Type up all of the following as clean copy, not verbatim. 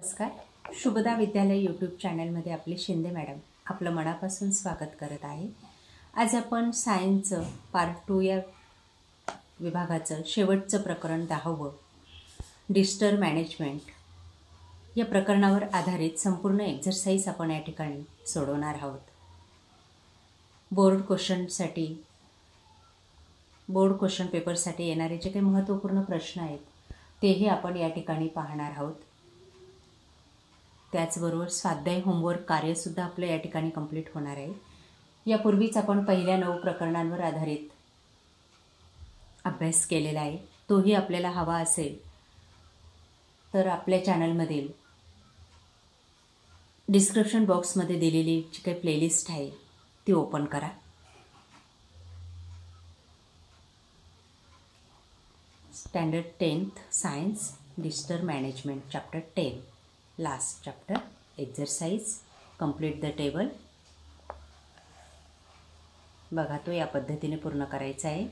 नमस्कार. शुभदा विद्यालय यूट्यूब चॅनलमध्ये आपले शिंदे मॅडम आपलं मनापासून स्वागत करत आहे. आज आपण सायन्सचं पार्ट 2 या विभागाचं शेवटचं प्रकरण 10वं डिस्टर मॅनेजमेंट या प्रकरणावर आधारित संपूर्ण एक्झरसाइज आपण या ठिकाणी सोडवणार आहोत. बोर्ड क्वेश्चन पेपरसाठी येणारे जे काही महत्त्वपूर्ण प्रश्न आहेत तेही आपण या ठिकाणी पाहणार आहोत. त्याचबरोबर स्वाध्याय होमवर्क कार्यसुद्धा आपलं या ठिकाणी कंप्लीट होणार आहे. यापूर्वीच आपण पहिल्या 9 प्रकरणांवर आधारित अभ्यास केलेला आहे. तोही आपल्याला हवा असेल तर आपल्या चॅनलमधील डिस्क्रिप्शन बॉक्समध्ये दिलेली जी काही प्लेलिस्ट आहे ती ओपन करा. Standard 10th science disaster management chapter 10 last chapter exercise complete the table. बघा तो या पद्धतीने पूर्ण करायचा आहे.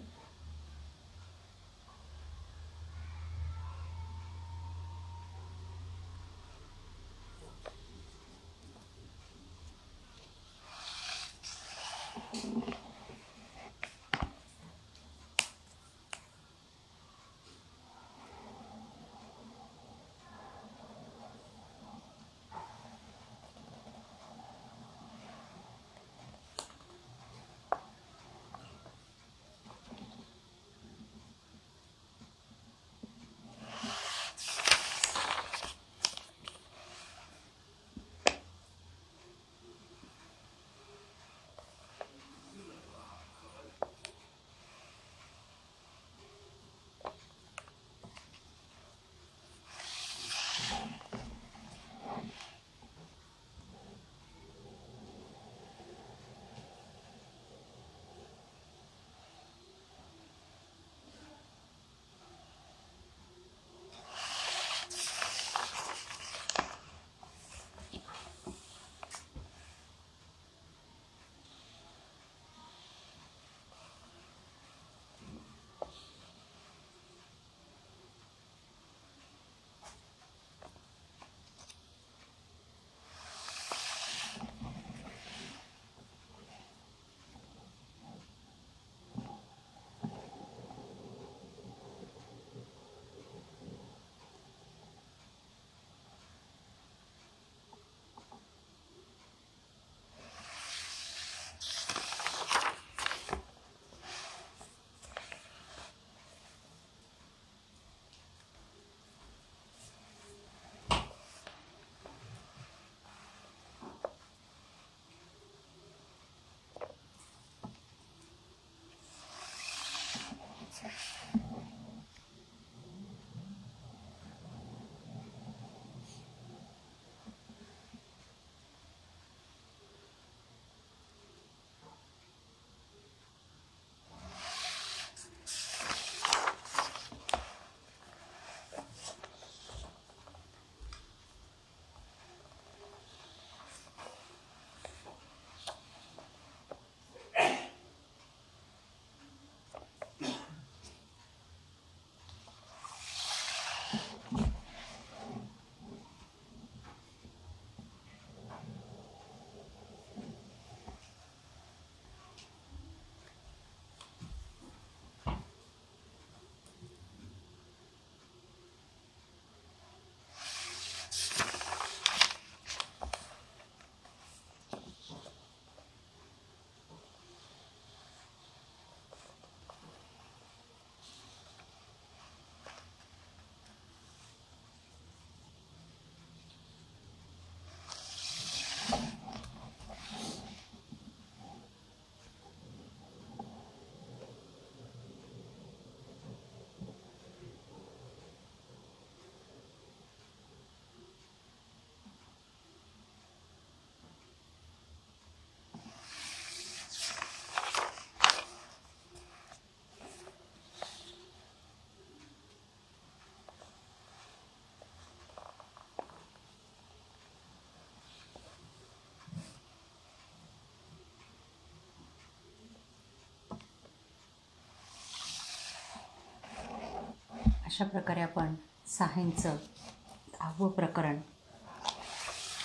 अशा प्रकारे आपण सायन्सचं 10वं प्रकरण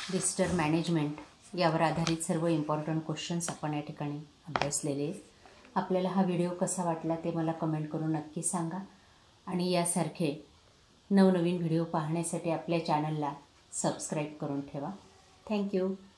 विजिटर मॅनेजमेंट यावर आधारित सर्व इम्पॉर्टंट क्वेश्चन्स आपण या ठिकाणी अभ्यासलेले आहेत. आपल्याला हा व्हिडिओ कसा वाटला ते मला कमेंट करून नक्की सांगा आणि यासारखे नवनवीन व्हिडिओ पाहण्यासाठी आपल्या चॅनलला सबस्क्राईब करून ठेवा. थँक्यू.